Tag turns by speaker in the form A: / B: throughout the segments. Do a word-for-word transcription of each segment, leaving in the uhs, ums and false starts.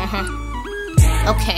A: Uh-huh. Okay.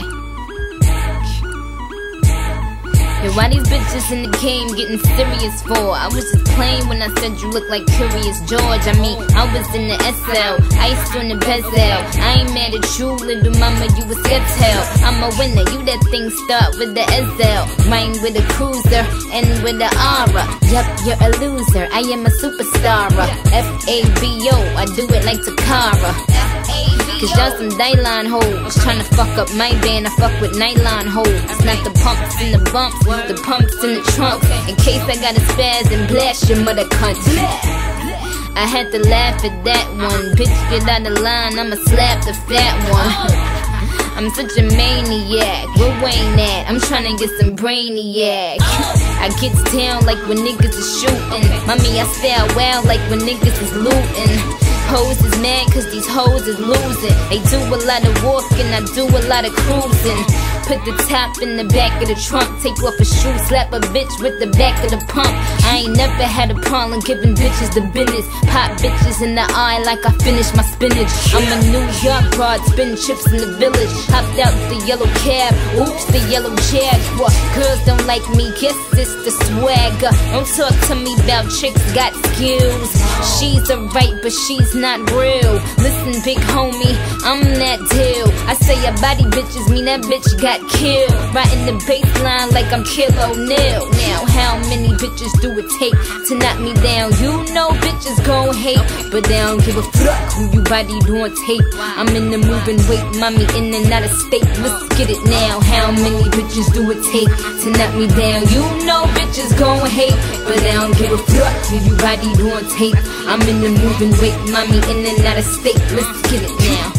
A: Yo, why these bitches in the game getting serious for? I was just playing when I said you look like Curious George. I mean, I was in the S L, ice on the bezel. I ain't mad at you, little mama, you a skeptel. I'm a winner, you that thing start with the S L. Mine with a cruiser, and with the aura. Yup, you're a loser, I am a superstar. F A B O, I do it like Takara. Cause y'all some Dylan hoes tryna fuck up my band, I fuck with nylon hoes. It's not the pumps and the bumps, the pumps in the trunk. In case I got a spaz and blast your mother cunt. I had to laugh at that one. Bitch, get out of line, I'ma slap the fat one. I'm such a maniac, where Wayne at? I'm tryna get some brainiac. I get down like when niggas is shooting. Mommy, I style wild like when niggas is looting. Hoes is mad cause these hoes is losing. They do a lot of walking, I do a lot of cruising. Put the top in the back of the trunk, take off a shoe, slap a bitch with the back of the pump. I ain't never had a problem giving bitches the business. Pop bitches in the eye like I finished my spinach. I'm a New York broad, spin chips in the village. Hopped out the yellow cab, oops, the yellow Jaguar. Girls don't like me, guess it's the swagger. Don't talk to me about chicks got skills. She's alright, but she's not real. Listen, big homie, I'm that deal. I say a body bitches mean that bitch got killed. Riding the baseline like I'm Kill O'Neal. Now, how many bitches do it take to knock me down? You know bitches gon' hate, but they don't give a fuck who you body on tape. I'm in the moving weight, mommy in and out of state. Let's get it now. How many bitches do it take to knock me down? You know bitches gon' hate, but they don't give a fuck who you body on tape. I'm in the moving weight, mommy in and out of state. Let's get it now.